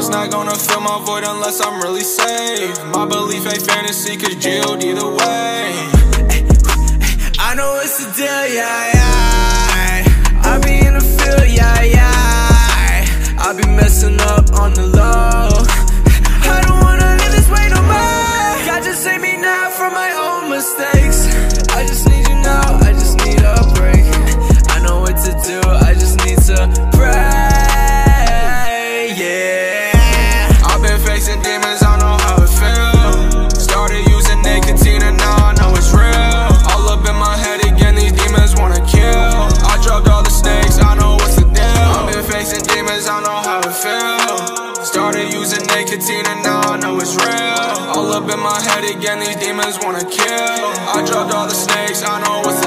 It's not gonna fill my void unless I'm really safe. My belief ain't fantasy, cause jailed either way. I know it's a deal, yeah, yeah. I be in the field, yeah, yeah. I be messing up on the low. I don't wanna live this way no more. God just save me now from my own mistakes. I just need you now, I just need a break. I know what to do, I just need to pray, yeah. I've been facing demons, I know how it feels. Started using nicotine and now I know it's real. All up in my head again, these demons wanna kill. I dropped all the snakes, I know what's the deal. I've been facing demons, I know how it feels. Started using nicotine and now I know it's real. All up in my head again, these demons wanna kill. I dropped all the snakes, I know what's